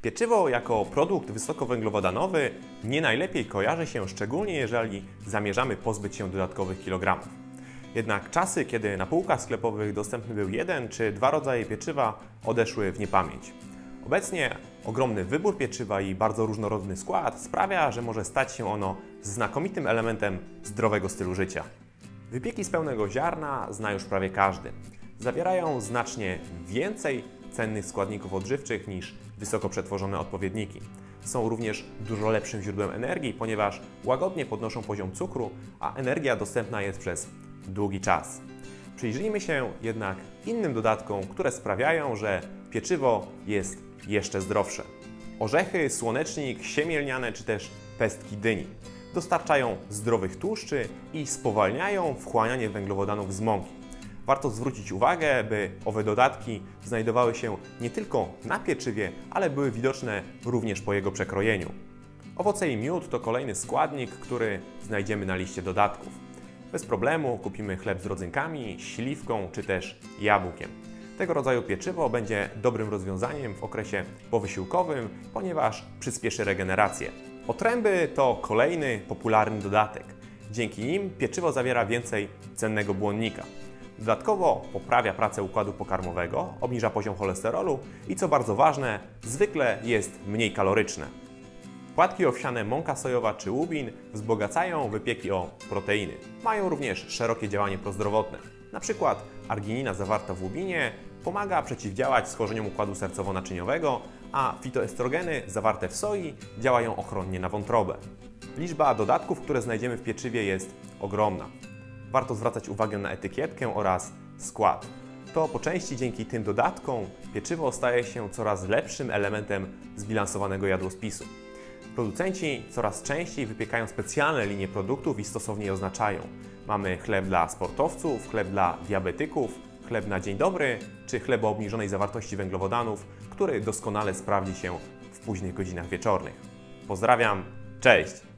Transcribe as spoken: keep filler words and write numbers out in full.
Pieczywo jako produkt wysokowęglowodanowy nie najlepiej kojarzy się, szczególnie jeżeli zamierzamy pozbyć się dodatkowych kilogramów. Jednak czasy, kiedy na półkach sklepowych dostępny był jeden czy dwa rodzaje pieczywa, odeszły w niepamięć. Obecnie ogromny wybór pieczywa i bardzo różnorodny skład sprawia, że może stać się ono znakomitym elementem zdrowego stylu życia. Wypieki z pełnego ziarna zna już prawie każdy. Zawierają znacznie więcej cennych składników odżywczych niż wysoko przetworzone odpowiedniki. Są również dużo lepszym źródłem energii, ponieważ łagodnie podnoszą poziom cukru, a energia dostępna jest przez długi czas. Przyjrzyjmy się jednak innym dodatkom, które sprawiają, że pieczywo jest jeszcze zdrowsze. Orzechy, słonecznik, siemię lniane czy też pestki dyni dostarczają zdrowych tłuszczy i spowalniają wchłanianie węglowodanów z mąki. Warto zwrócić uwagę, by owe dodatki znajdowały się nie tylko na pieczywie, ale były widoczne również po jego przekrojeniu. Owoce i miód to kolejny składnik, który znajdziemy na liście dodatków. Bez problemu kupimy chleb z rodzynkami, śliwką czy też jabłkiem. Tego rodzaju pieczywo będzie dobrym rozwiązaniem w okresie powysiłkowym, ponieważ przyspieszy regenerację. Otręby to kolejny popularny dodatek. Dzięki nim pieczywo zawiera więcej cennego błonnika. Dodatkowo poprawia pracę układu pokarmowego, obniża poziom cholesterolu i co bardzo ważne, zwykle jest mniej kaloryczne. Płatki owsiane, mąka sojowa czy łubin wzbogacają wypieki o proteiny. Mają również szerokie działanie prozdrowotne. Na przykład arginina zawarta w łubinie pomaga przeciwdziałać schorzeniom układu sercowo-naczyniowego, a fitoestrogeny zawarte w soi działają ochronnie na wątrobę. Liczba dodatków, które znajdziemy w pieczywie, jest ogromna. Warto zwracać uwagę na etykietkę oraz skład. To po części dzięki tym dodatkom pieczywo staje się coraz lepszym elementem zbilansowanego jadłospisu. Producenci coraz częściej wypiekają specjalne linie produktów i stosownie je oznaczają. Mamy chleb dla sportowców, chleb dla diabetyków, chleb na dzień dobry czy chleb o obniżonej zawartości węglowodanów, który doskonale sprawdzi się w późnych godzinach wieczornych. Pozdrawiam, cześć!